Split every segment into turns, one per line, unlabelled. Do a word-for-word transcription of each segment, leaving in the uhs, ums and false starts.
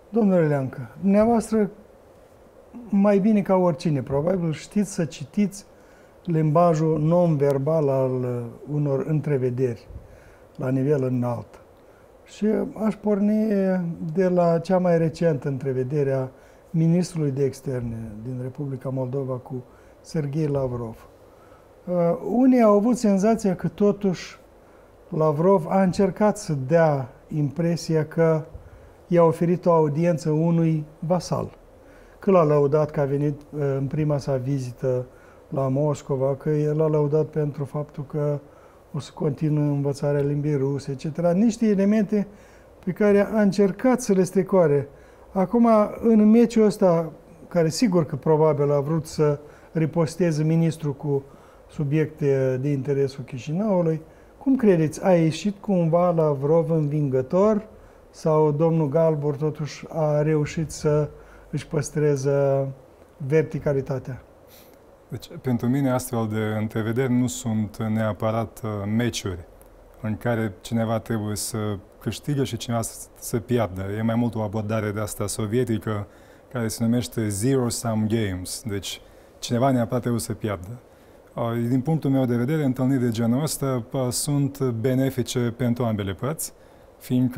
Domnule Leancă, dumneavoastră, mai bine ca oricine, probabil știți să citiți limbajul non-verbal al unor întrevederi la nivel înalt. Și aș porni de la cea mai recentă întrevedere a ministrului de externe din Republica Moldova cu Serghei Lavrov. Uh, unii au avut senzația că totuși Lavrov a încercat să dea impresia că i-a oferit o audiență unui vasal. Că l-a lăudat că a venit uh, în prima sa vizită la Moscova, că el l-a lăudat pentru faptul că o să continue învățarea limbii ruse, et cetera. Niște elemente pe care a încercat să le strecoare. Acum, în meciul ăsta, care sigur că probabil a vrut să riposteze ministrul cu subiecte de interesul Chișinăului, cum credeți, a ieșit cumva Lavrov învingător sau domnul Galbur totuși a reușit să își păstreze verticalitatea?
Deci, pentru mine, astfel de întrevederi nu sunt neapărat uh, meciuri în care cineva trebuie să câștigă și cineva să, să piardă. E mai mult o abordare de asta sovietică care se numește zero-sum games. Deci, cineva neapărat trebuie să piardă. Uh, din punctul meu de vedere, întâlniri de genul ăsta uh, sunt benefice pentru ambele părți, fiindcă,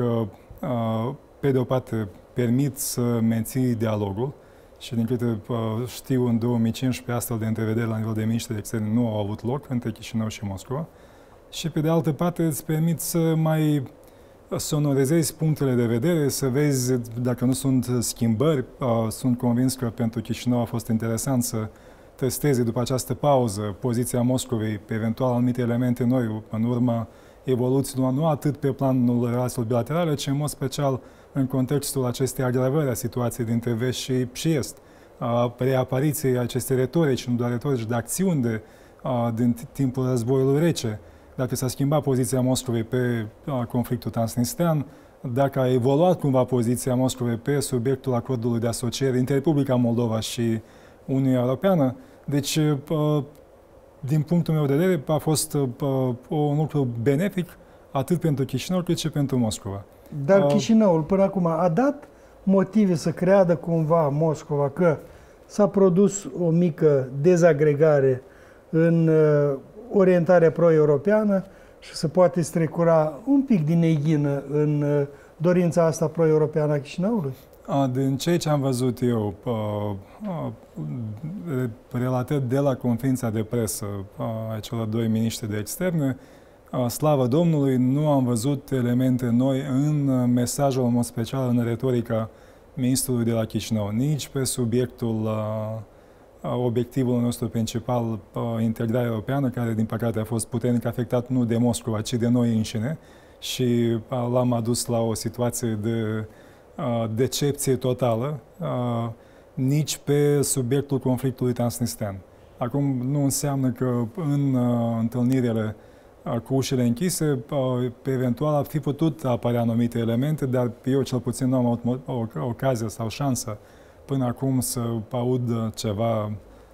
uh, pe de o parte, permit să menții dialogul. Și din câte uh, știu, în două mii cincisprezece astfel de întrevederi la nivel de miniștri de externe nu au avut loc între Chișinău și Moscova. Și pe de altă parte îți permit să mai sonorizezi punctele de vedere, să vezi dacă nu sunt schimbări. Uh, sunt convins că pentru Chișinău a fost interesant să testeze după această pauză poziția Moscovei, pe eventual anumite elemente noi, în urma evoluțiilor, nu atât pe planul relațiilor bilaterale, ci în mod special în contextul acestei agravări a situației dintre vest și, și est, a reapariției acestei retorici, nu doar retorici, de acțiuni de, a, din timpul războiului rece, dacă s-a schimbat poziția Moscovei pe a, conflictul transnistrean, dacă a evoluat cumva poziția Moscovei pe subiectul acordului de asociere între Republica Moldova și Uniunea Europeană. Deci, a, din punctul meu de vedere, a fost a, un lucru benefic atât pentru Chișinău cât și pentru Moscova.
Dar Chișinăul până acum a dat motive să creadă cumva Moscova că s-a produs o mică dezagregare în uh, orientarea pro-europeană și se poate strecura un pic din neghină în uh, dorința asta pro-europeană a Chișinăului?
Din ceea ce am văzut eu, relatat de la conferința de presă a celor doi miniștri de externe, slavă Domnului, nu am văzut elemente noi în mesajul, în mod special, în retorica ministrului de la Chișinău, nici pe subiectul, obiectivul nostru principal, integrarea europeană, care, din păcate, a fost puternic afectat nu de Moscova, ci de noi înșine și l-am adus la o situație de decepție totală, nici pe subiectul conflictului transnistrean. Acum, nu înseamnă că în întâlnirile cu ușile închise, pe eventual ar fi putut apărea anumite elemente, dar eu cel puțin nu am avut ocazia sau șansa până acum să aud ceva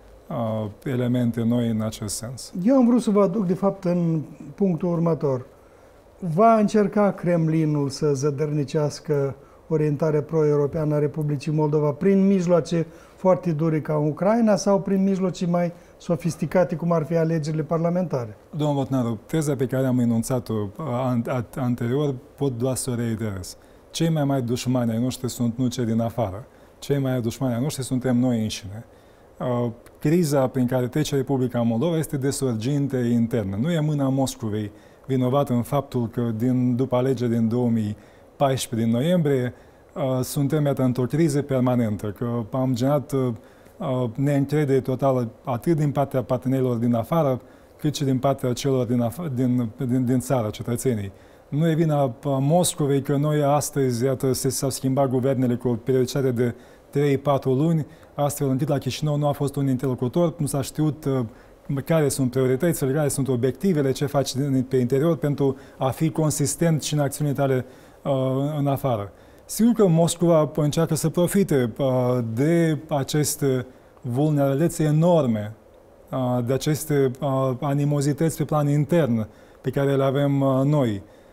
elemente noi în acest sens.
Eu am vrut să vă aduc, de fapt, în punctul următor. Va încerca Kremlinul să zădărnicească orientarea pro-europeană a Republicii Moldova prin mijloace foarte dure ca în Ucraina sau prin mijloace mai sofisticate, cum ar fi alegerile parlamentare?
Domnul Botnaru, teza pe care am enunțat-o anterior pot doar să o reiterez. Cei mai mari dușmani ai noștri sunt nu cei din afară. Cei mai mari dușmani ai noștri suntem noi înșine. Uh, criza prin care trece Republica Moldova este de sorginte internă. Nu e mâna Moscovei vinovată în faptul că din, după alegeri din două mii paisprezece, din noiembrie, uh, suntem, iată, într-o criză permanentă, că am generat uh, neîncredere totală atât din partea partenerilor din afară, cât și din partea celor din, din, din, din țară, cetățenii. Nu e vina Moscovei că noi astăzi, iată, s-au schimbat guvernele cu o periodicitate de trei patru luni, astfel încât la Chișinău nu a fost un interlocutor, nu s-a știut uh, care sunt prioritățile, care sunt obiectivele, ce faci pe interior pentru a fi consistent și în acțiunile tale uh, în afară. Sigur că Moscova încearcă să profite uh, de aceste vulnerabilități enorme, uh, de aceste uh, animozități pe plan intern pe care le avem uh, noi.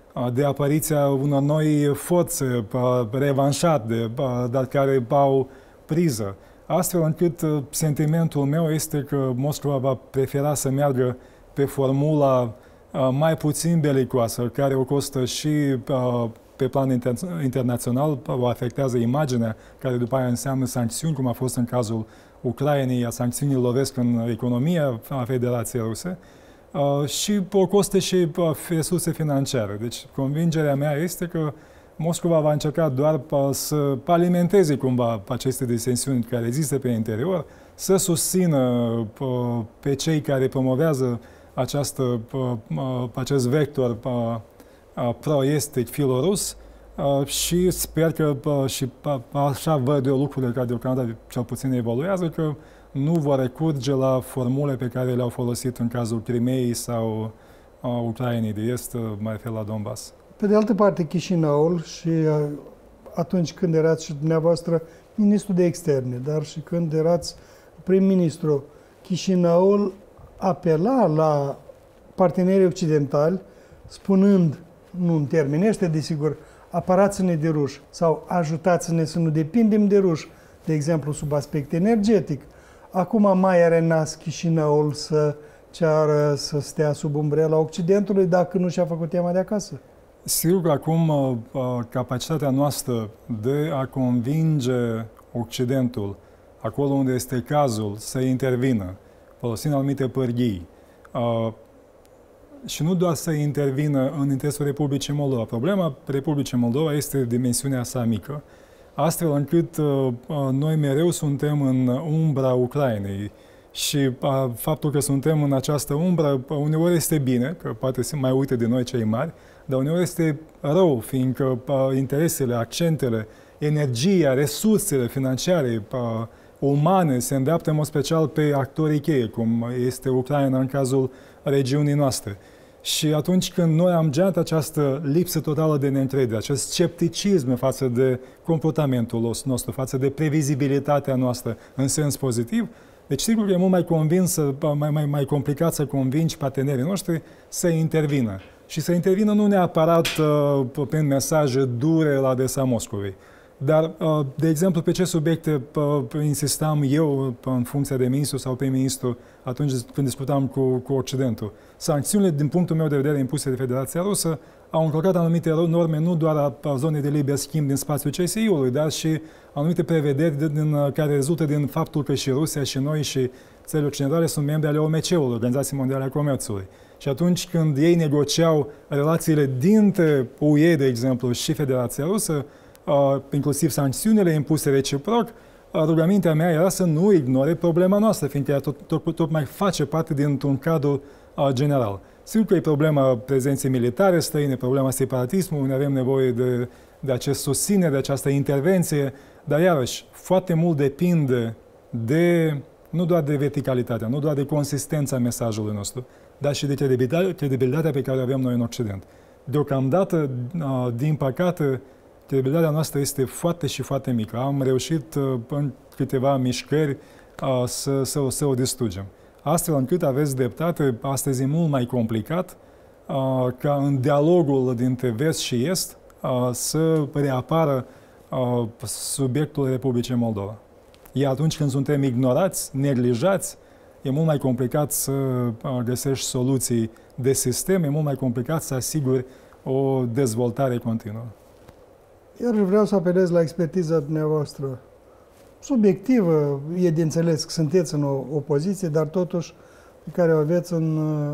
de apariția unor noi forțe revanșate, dar care au priză. Astfel încât sentimentul meu este că Moscova va prefera să meargă pe formula mai puțin belicoasă, care o costă și pe plan inter- internațional, o afectează imaginea, care după aia înseamnă sancțiuni, cum a fost în cazul Ucrainei, iar sancțiunile lovesc în economia a Federației Ruse, uh, și o costă și uh, resurse financiare. Deci convingerea mea este că Moscova va încerca doar uh, să alimenteze cumva aceste disensiuni care există pe interior, să susțină uh, pe cei care promovează această, uh, uh, acest vector uh, uh, pro-estic, filorus, Uh, și sper că, uh, și uh, așa văd eu lucrurile care deocamdată cel puțin evoluează, că nu vor recurge la formule pe care le-au folosit în cazul Crimeei sau uh, Ucrainei de Est, uh, mai refer la Donbass.
Pe de altă parte, Chișinăul și uh, atunci când erați și dumneavoastră ministru de externe, dar și când erați prim-ministru, Chișinăul apela la partenerii occidentali, spunând, nu în termeni ăștia, desigur, apărați-ne de ruși sau ajutați-ne să nu depindem de ruși, de exemplu, sub aspect energetic. Acum mai are nas Chișinăul să ceară să stea sub umbrela Occidentului dacă nu și-a făcut tema de acasă?
Sigur că acum capacitatea noastră de a convinge Occidentul, acolo unde este cazul, să intervină, folosind anumite pârghii, și nu doar să intervină în interesul Republicii Moldova. Problema Republicii Moldova este dimensiunea sa mică, astfel încât uh, noi mereu suntem în umbra Ucrainei și uh, faptul că suntem în această umbră uneori este bine, că poate se mai uită de noi cei mari, dar uneori este rău, fiindcă uh, interesele, accentele, energia, resursele financiare, uh, umane se îndreaptă în mod special pe actorii cheie, cum este Ucraina în cazul regiunii noastre. Și atunci când noi am generat această lipsă totală de neîncredere, acest scepticism față de comportamentul nostru, față de previzibilitatea noastră în sens pozitiv, deci sigur că e mult mai convins, mai, mai, mai complicat să convingi partenerii noștri să intervină. Și să intervină nu neapărat uh, prin mesaje dure la adresa Moscovei. Dar, de exemplu, pe ce subiecte insistam eu în funcție de ministru sau prim-ministru atunci când discutam cu, cu Occidentul? Sancțiunile, din punctul meu de vedere, impuse de Federația Rusă, au încălcat anumite norme nu doar a zonei de liber schimb din spațiul C S I-ului, dar și anumite prevederi din, care rezultă din faptul că și Rusia și noi și țările occidentale sunt membri ale O M C-ului, Organizației Mondiale a Comerțului. Și atunci când ei negociau relațiile dintre U E, de exemplu, și Federația Rusă, Uh, inclusiv sancțiunile impuse reciproc, uh, rugămintea mea era să nu ignore problema noastră, fiindcă ea tot, tot, tot mai face parte dintr-un cadru uh, general. Sigur că e problema prezenței militare străine, problema separatismului, unde avem nevoie de, de acest susținere, de această intervenție, dar iarăși foarte mult depinde de, nu doar de verticalitatea, nu doar de consistența mesajului nostru, dar și de credibilitatea pe care o avem noi în Occident. Deocamdată, uh, din păcate, credibilitatea noastră este foarte și foarte mică. Am reușit uh, în câteva mișcări uh, să, să, să o distrugem. Astfel încât aveți dreptate, astăzi e mult mai complicat uh, ca în dialogul dintre vest și est uh, să reapară uh, subiectul Republicii Moldova. Iar atunci când suntem ignorați, neglijați, e mult mai complicat să uh, găsești soluții de sistem, e mult mai complicat să asiguri o dezvoltare continuă.
Iar vreau să apelez la expertiza dumneavoastră subiectivă, e de înțeles că sunteți în o opoziție, dar totuși pe care o aveți în,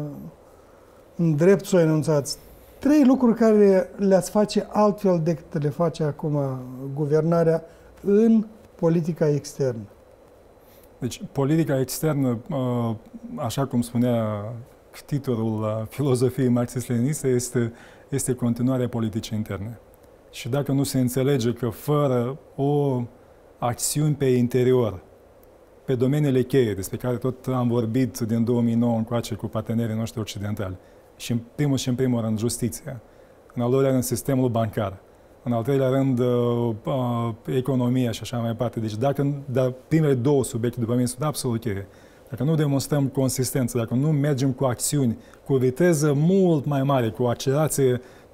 în drept să o enunțați. Trei lucruri care le-ați face altfel decât le face acum guvernarea în politica externă.
Deci, politica externă, așa cum spunea titlul filozofiei marxist-leniniste, este, este continuarea politicii interne. Și dacă nu se înțelege că fără o acțiune pe interior, pe domeniile cheie, despre care tot am vorbit din două mii nouă încoace cu partenerii noștri occidentali, și în primul și în primul rând justiția, în al doilea rând sistemul bancar, în al treilea rând uh, uh, economia și așa mai departe. Deci dacă, dar primele două subiecte, după mine, sunt absolut cheie. Dacă nu demonstrăm consistență, dacă nu mergem cu acțiuni, cu o viteză mult mai mare, cu o accelerație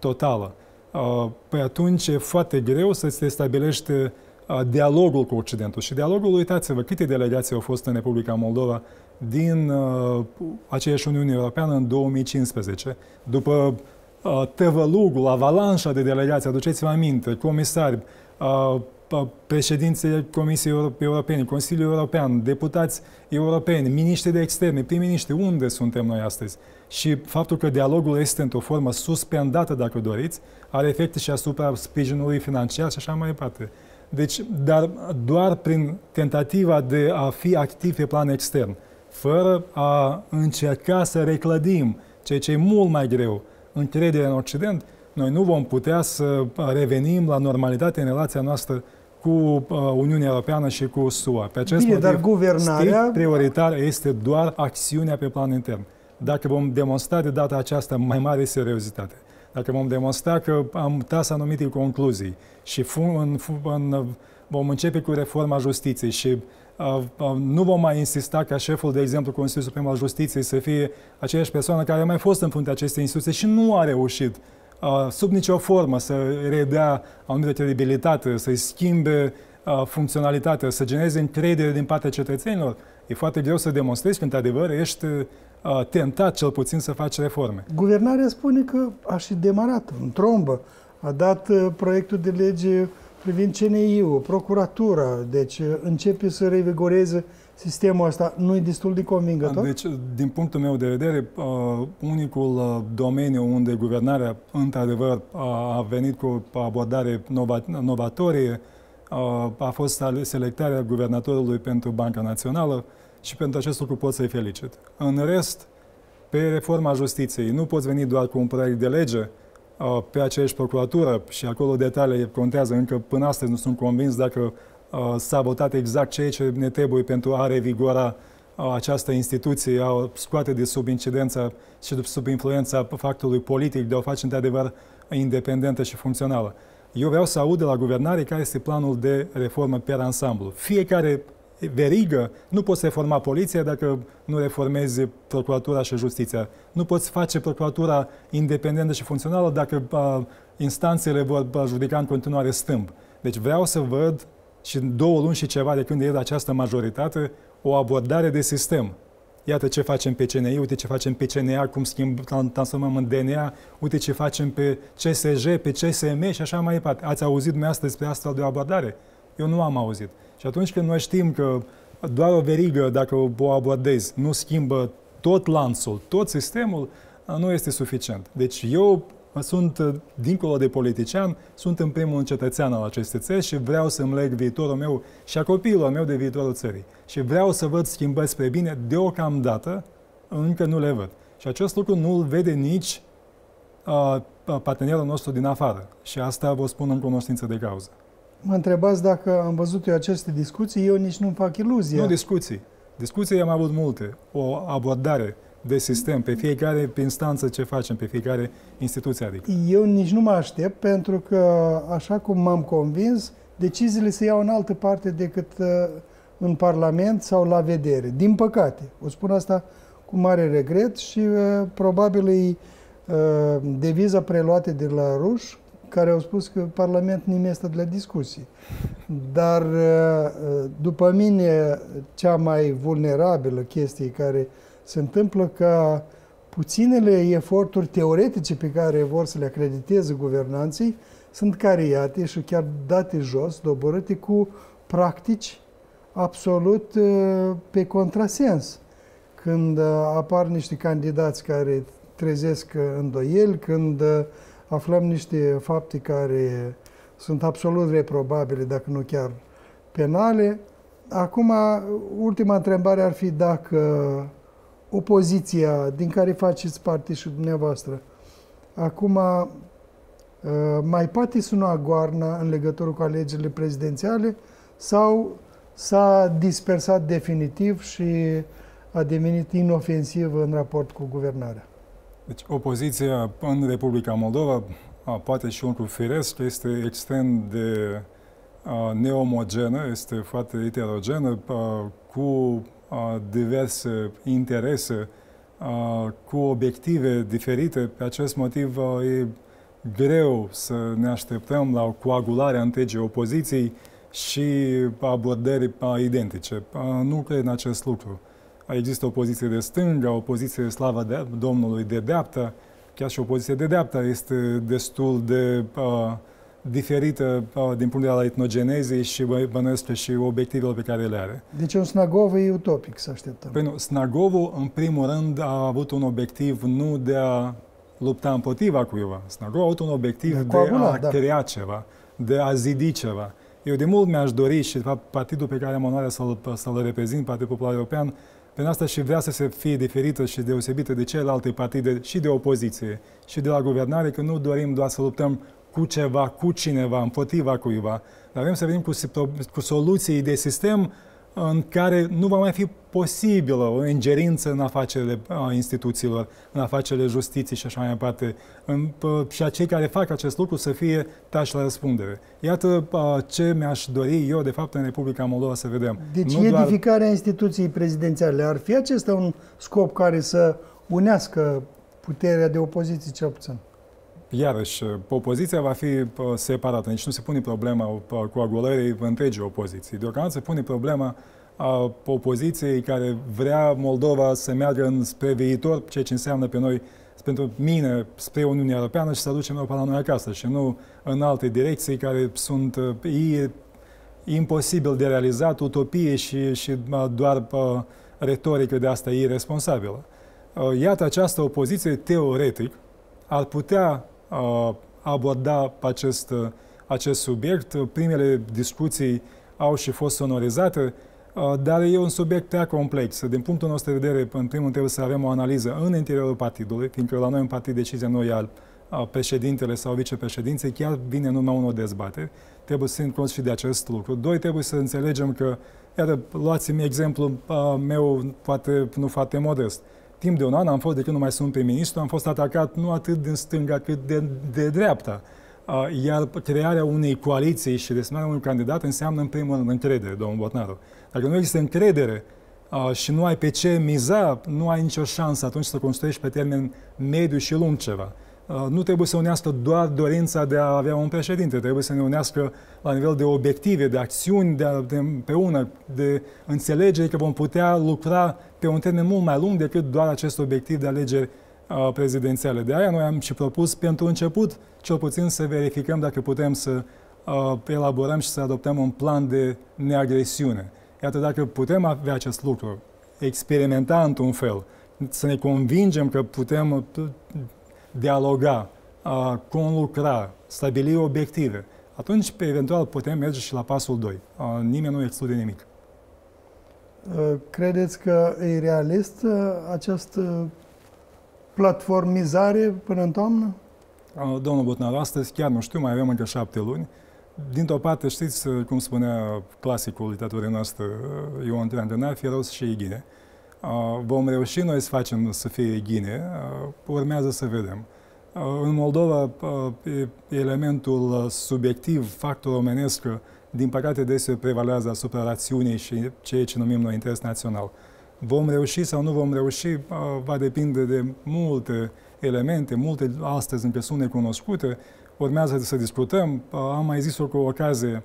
totală, păi atunci e foarte greu să se stabilește dialogul cu Occidentul. Și dialogul, uitați-vă, câte delegații au fost în Republica Moldova din uh, aceeași Uniune Europeană în două mii cincisprezece. După uh, tăvălugul, avalanșa de delegații, aduceți-vă aminte, comisari, uh, președinții Comisiei Europene, Consiliul European, deputați europeni, miniștri de externe, prim-miniștri, unde suntem noi astăzi? Și faptul că dialogul este într-o formă suspendată, dacă doriți, are efecte și asupra sprijinului financiar și așa mai departe. Deci, dar doar prin tentativa de a fi activ pe plan extern, fără a încerca să reclădim, ceea ce e mult mai greu, încrederea în Occident, noi nu vom putea să revenim la normalitate în relația noastră cu Uniunea Europeană și cu S U A. Pe acest
Bine,
motiv,
dar guvernarea...
strict prioritar este doar acțiunea pe plan intern. Dacă vom demonstra de data aceasta mai mare seriozitate, dacă vom demonstra că am tras anumite concluzii și în, în, vom începe cu reforma justiției și uh, uh, nu vom mai insista ca șeful, de exemplu, Consiliului Suprem al Justiției să fie aceeași persoană care a mai fost în fruntea acestei instituții și nu a reușit uh, sub nicio formă să redea anumită credibilitate, să-i schimbe uh, funcționalitatea, să genereze încredere din partea cetățenilor. E foarte greu să demonstrezi că, într-adevăr, ești uh, tentat cel puțin să faci reforme.
Guvernarea spune că a și demarat în trombă. A dat uh, proiectul de lege privind C N I-ul, procuratura, deci uh, începe să revigoreze sistemul ăsta. Nu e destul de convingător?
Deci, din punctul meu de vedere, uh, unicul uh, domeniu unde guvernarea, într-adevăr, a venit cu o abordare nova, novatorie uh, a fost selectarea guvernatorului pentru Banca Națională și pentru acest lucru pot să-i felicit. În rest, pe reforma justiției, nu poți veni doar cu un proiect de lege pe aceeași procuratură și acolo detalii contează. Încă până astăzi nu sunt convins dacă s-a votat exact ceea ce ne trebuie pentru a revigora această instituție, a o scoate de sub incidența și de sub influența factorului politic, de a o face într-adevăr independentă și funcțională. Eu vreau să aud de la guvernare care este planul de reformă per ansamblu. Fiecare verigă, nu poți reforma poliția dacă nu reformezi procuratura și justiția. Nu poți face procuratura independentă și funcțională dacă uh, instanțele vor judeca în continuare stâmp. Deci vreau să văd și în două luni și ceva de când e această majoritate o abordare de sistem. Iată ce facem pe C N I, uite ce facem pe C N A, cum schimb, transformăm în D N A, uite ce facem pe C S J, pe C S M și așa mai departe. Ați auzit dumneavoastră despre astfel de o abordare? Eu nu am auzit. Și atunci când noi știm că doar o verigă, dacă o abordezi, nu schimbă tot lanțul, tot sistemul, nu este suficient. Deci eu sunt, dincolo de politician, sunt în primul un cetățean al acestei țări și vreau să-mi leg viitorul meu și a copiilor meu de viitorul țării. Și vreau să văd schimbări spre bine, deocamdată încă nu le văd. Și acest lucru nu îl vede nici uh, partenerul nostru din afară. Și asta vă spun în cunoștință de cauză.
Mă întrebați dacă am văzut eu aceste discuții, eu nici nu-mi fac iluzia.
Nu discuții. Discuții am avut multe. O abordare de sistem pe fiecare instanță ce facem, pe fiecare instituție. Adică.
Eu nici nu mă aștept, pentru că, așa cum m-am convins, deciziile se iau în altă parte decât în Parlament sau la vedere. Din păcate. O spun asta cu mare regret și probabil e deviza preluată de la ruși, care au spus că Parlamentul nu este de la discuții. Dar, după mine, cea mai vulnerabilă chestie care se întâmplă ca puținele eforturi teoretice pe care vor să le acrediteze guvernanții sunt cariate și chiar date jos, doborâte cu practici absolut pe contrasens. Când apar niște candidați care trezesc îndoieli, când aflăm niște fapte care sunt absolut reprobabile, dacă nu chiar penale. Acum, ultima întrebare ar fi dacă opoziția, din care faceți parte și dumneavoastră, acum mai poate suna goarna în legătură cu alegerile prezidențiale sau s-a dispersat definitiv și a devenit inofensivă în raport cu guvernarea?
Deci, opoziția în Republica Moldova, poate și un lucru firesc, este extrem de neomogenă, este foarte heterogenă, cu diverse interese, cu obiective diferite. Pe acest motiv e greu să ne așteptăm la o coagulare a întregii opoziții și abordări identice. Nu cred în acest lucru. Există o poziție de stânga, o poziție, slavă de Domnului, de dreapta. Chiar și o poziție de dreapta este destul de uh, diferită uh, din punct de vedere al etnogenezei și bănuiesc și obiectivele pe care le are.
Deci un Snagov e utopic, să așteptăm.
Păi nu, Snagovul, în primul rând, a avut un obiectiv nu de a lupta împotriva cuiva. Snagov a avut un obiectiv de,
de a
da. crea ceva, de a zidi ceva. Eu de mult mi-aș dori și, de fapt, partidul pe care am onoarea să-l, să-l reprezint, Partidul Popular European, prin asta și vrea să se fie diferită și deosebită de celelalte partide și de opoziție și de la guvernare, că nu dorim doar să luptăm cu ceva, cu cineva, împotriva cuiva, dar vrem să venim cu, cu soluții de sistem în care nu va mai fi posibilă o ingerință în afacerile instituțiilor, în afacerile justiției și așa mai departe, în, și a cei care fac acest lucru să fie trași la răspundere. Iată ce mi-aș dori eu, de fapt, în Republica Moldova să vedem.
Deci
nu
edificarea
doar...
instituției prezidențiale, ar fi acesta un scop care să unească puterea de opoziție cel puțin?
Iarăși, opoziția va fi separată, nici nu se pune problema coagulării întregii opoziții. Deocamdată se pune problema a opoziției care vrea Moldova să meargă spre viitor, ceea ce înseamnă pe noi, pentru mine, spre Uniunea Europeană și să aducem Europa la noi acasă și nu în alte direcții care sunt e, imposibil de realizat, utopie și, și doar retorică de asta irresponsabilă. Iată, această opoziție, teoretic, ar putea uh, aborda acest, acest subiect. Primele discuții au și fost sonorizate, uh, dar e un subiect prea complex. Din punctul nostru de vedere, în primul rând, trebuie să avem o analiză în interiorul partidului, fiindcă la noi în partid decizia nu ia președintele sau vicepreședinței, chiar vine numai unul dezbateri. Trebuie să ținem cont și de acest lucru. Doi, trebuie să înțelegem că, iată, luați-mi exemplu uh, meu, poate nu foarte modest. Timp de un an am fost, de când nu mai sunt prim-ministru, am fost atacat nu atât din stânga cât de, de dreapta. Iar crearea unei coaliții și desemnarea unui candidat înseamnă în primul rând încredere, domnul Botnaru. Dacă nu există încredere și nu ai pe ce miza, nu ai nicio șansă atunci să construiești pe termen mediu și lung ceva. Nu trebuie să unească doar dorința de a avea un președinte, trebuie să ne unească la nivel de obiective, de acțiuni, de, de împreună, de înțelegere că vom putea lucra pe un termen mult mai lung decât doar acest obiectiv de alegeri uh, prezidențiale. De aia noi am și propus pentru început, cel puțin, să verificăm dacă putem să uh, elaborăm și să adoptăm un plan de neagresiune. Iată, dacă putem avea acest lucru, experimenta într-un fel, să ne convingem că putem dialoga, uh, conlucra, stabili obiective, atunci, pe eventual, putem merge și la pasul doi. Uh, nimeni nu exclude nimic.
Credeți că e realist această platformizare până în toamnă?
Domnul Botnaru, astăzi chiar nu știu, mai avem încă șapte luni. Dintr-o parte, știți, cum spunea clasicul literaturii noastre, Ion Trandena, fie rost și ghine. Vom reuși noi să facem să fie ghine, urmează să vedem. În Moldova, elementul subiectiv, factorul omenesc, din păcate, deseori prevalează asupra rațiunii și ceea ce numim noi interes național. Vom reuși sau nu vom reuși, va depinde de multe elemente, multe astăzi încă sunt necunoscute, urmează să discutăm. Am mai zis-o cu ocazie,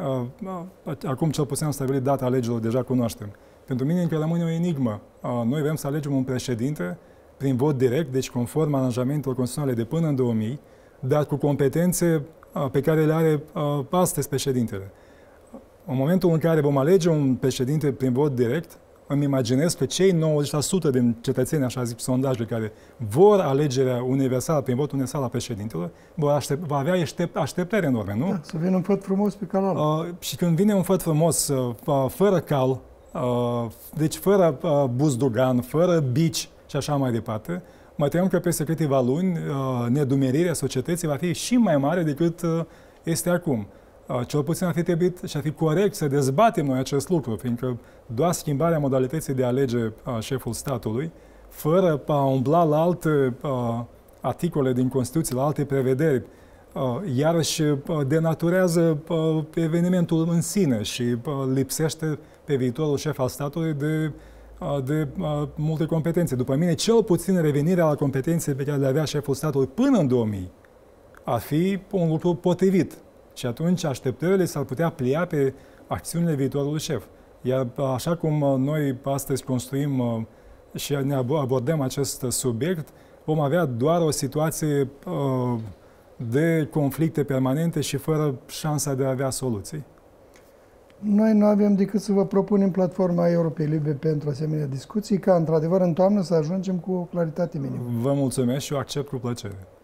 acum cel puțin am stabilit data alegerilor, deja cunoaștem. Pentru mine încă rămâne o enigmă. Noi vrem să alegem un președinte prin vot direct, deci conform aranjamentelor constituționale de până în două mii, dar cu competențe pe care le are astăzi președintele. În momentul în care vom alege un președinte prin vot direct, îmi imaginez că cei nouăzeci la sută din cetățeni, așa zic sondajele, care vor alegerea universală prin vot universal a președintelor, vor aștept, va avea aștept, așteptări enorme, nu?
Da, să vină un făt frumos pe canal.
Uh, și când vine un făt frumos, uh, fără cal, uh, deci fără uh, buzdugan, fără bici și așa mai departe, mă tem că peste câteva luni uh, nedumerirea societății va fi și mai mare decât uh, este acum. Uh, cel puțin ar fi trebuit și ar fi corect să dezbatem noi acest lucru, fiindcă doar schimbarea modalității de a alege uh, șeful statului, fără a umbla la alte uh, articole din Constituție, la alte prevederi, uh, iarăși uh, denaturează uh, evenimentul în sine și uh, lipsește pe viitorul șef al statului de de uh, multe competențe. După mine, cel puțin revenirea la competențe pe care le avea șeful statului până în două mii, ar fi un lucru potrivit. Și atunci așteptările s-ar putea plia pe acțiunile viitorului șef. Iar așa cum noi astăzi construim și ne abordăm acest subiect, vom avea doar o situație de conflicte permanente și fără șansa de a avea soluții.
Noi nu avem decât să vă propunem platforma Europei Libere pentru asemenea discuții, ca într-adevăr în toamnă să ajungem cu o claritate minimă.
Vă mulțumesc și o accept cu plăcere.